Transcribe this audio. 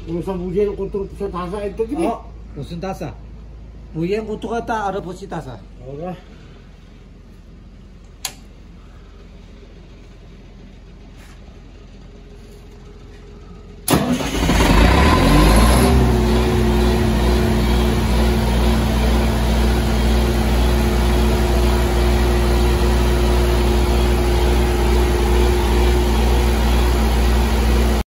Usah bujen kutu tasa itu gini. 무슨 따사? 부엔 고토가 따 알아보시 따사. Ora.